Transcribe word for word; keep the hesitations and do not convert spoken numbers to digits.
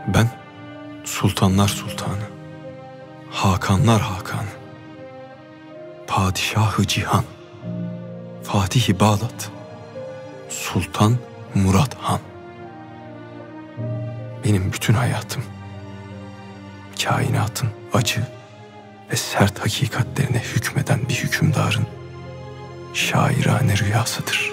Ben sultanlar sultanı, hakanlar hakanı, padişahı cihan, Fatih-i Bağdat, Sultan Murat Han. Benim bütün hayatım, kainatın acı ve sert hakikatlerine hükmeden bir hükümdarın şairane rüyasıdır.